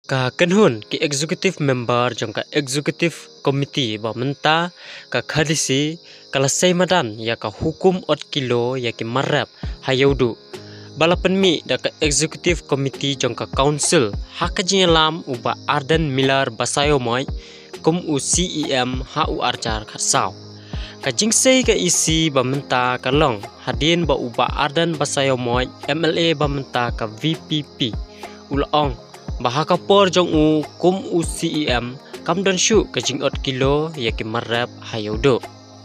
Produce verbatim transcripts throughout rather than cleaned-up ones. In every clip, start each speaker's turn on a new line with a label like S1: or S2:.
S1: Ka kenhun ki executive member jong ka executive committee ba menta ka khadisi kala madan ya ka hukum ot kilo ya ki marap hayaudu balapan mi da ka executive committee jong ka council hakajin lam uba Arden Miller basayo moy kum u C E M ha u arjar khatsau ka jingsei ka isi ba menta ka long hadin ba uba Arden basayo moy M L A ba menta ka V P P ulaong bahaka por jong u kum u C E M kam don shu ka jingot kilo ya ki marap hayaudo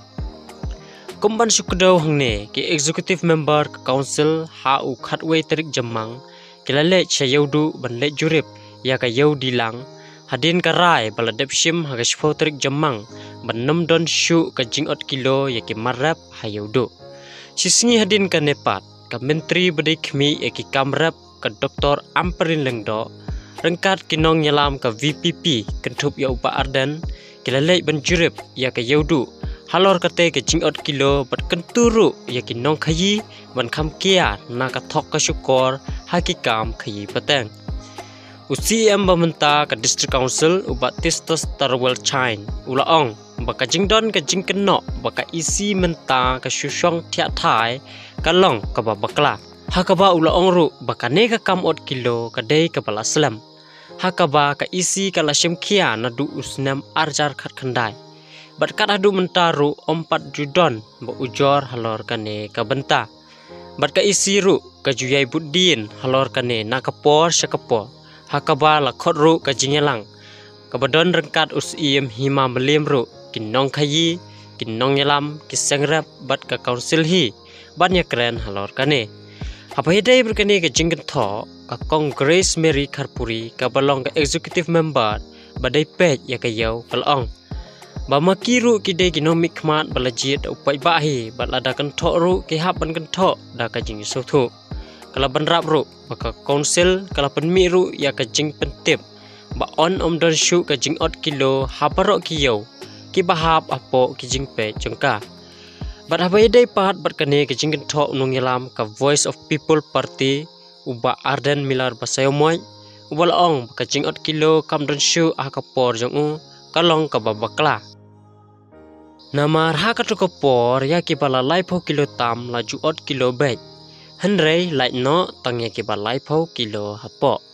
S1: kumban sukdo hangne ki executive member ka council ha u khatwei tarik jamang kilale chayaudu ban le jurip ya ka yau dilang hadin ka rai baladep shim ha ka shpo tarik jamang ban nam don shu ka jingot kilo ya ki marap hayaudo sisngi hadin ka nepat ka menteri badai khmi ya ki kamrap ka doktor Amperin Lengdo rengkat kinong nyalam ka V P P kentup ya upa Arden kilalek banjurip ya ka yaudu halor kate ke jingot kilo bat kenturu ya kinong khayi ban kham kia na ka thok ka syukor hakikam khayi pateng u C M bamenta ka district council uba Tistos Tarwel Chain ulaong baka jingdon ka jingkeno baka isi menta ka syusyong thia thai kalong ka babakla hakaba ulaong ru baka ne ka kam ot kilo ka dei ka bala slam hakaba ka isi kala syemkhia na du usnam arjar khat khandai bat kat adu mentaru ompat judon ba ujor halor kane ka benta bat ka isi ru ka juyai buddin halor kane na kapor syakapo hakaba la khot ru ka jingelang ka badon rengkat us iem hima melim ru kinong khayi kinong yalam kisengrap bat ka council hi banya kren halor kane Hapai berkani ke jinggen tho ka Congress Mary Kharpuri ka balong ka executive member badai pet ya ka yau kalong ba makiru ki de ginomik khmat balajit upai bahi balada kan tho ru ki hap ban kan tho da ka jing so thu kala ban rap ru ba ka council kala pen mi ru ya ka jing pentip ba on om don shu ka jing ot kilo haparo ki yau ki bahap apo ki jing pe jongka Bat habai dai pat bat kane ke jingin tho nung yalam ka Voice of People Party uba Arden Miller basayo moy uba laong ka jingot kilo kam don shu ah ka por jong u kalong ka babakla namar ha ka to ka por ya ki bala life ho kilo tam la ju ot kilo bek henrei lai no tang ya ki bala life ho kilo hapo